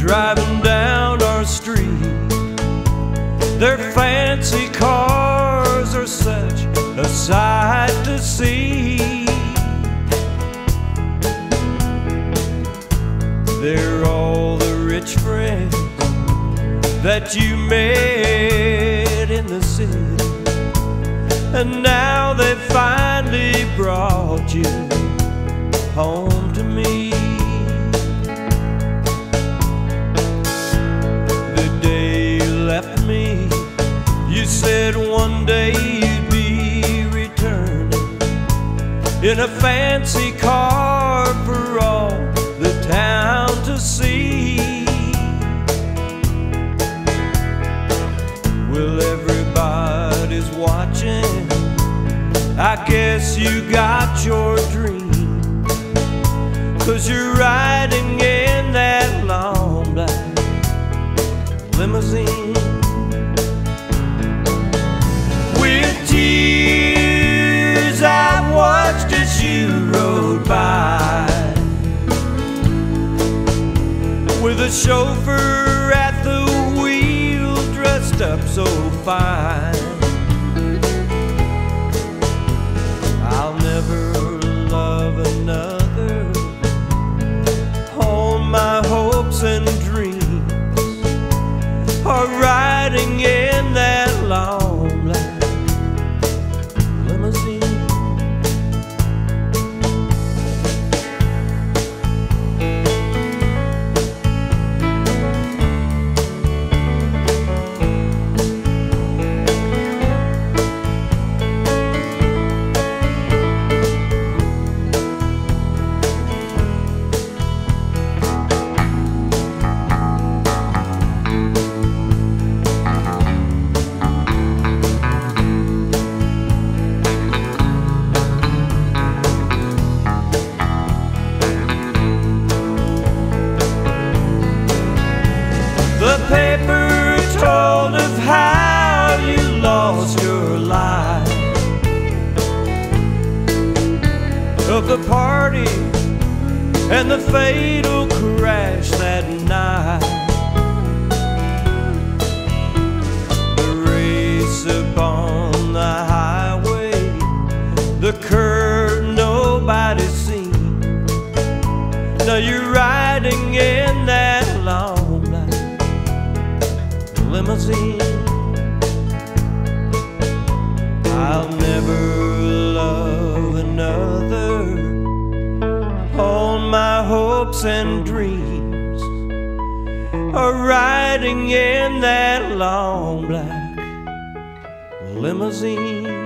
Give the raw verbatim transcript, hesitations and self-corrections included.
driving down our street. Their fancy cars are such a sight to see. They're all the rich friends that you met in the city, and now they finally brought you home to me. The day you left me, you said one day you'd be returning in a fancy car for all the town to see. Well, everybody's watching, I guess you got your dream, 'cause you're riding in that long black limousine. With tears I watched as you rode by, with a chauffeur at the wheel dressed up so fine. I'll never love another. All my hopes and dreams are riding in that long black limousine. The paper told of how you lost your life, of the party and the fatal crash that night. The race upon the highway, the curve nobody's seen. Now you're riding in that long limousine. I'll never love another. All my hopes and dreams are riding in that long black limousine.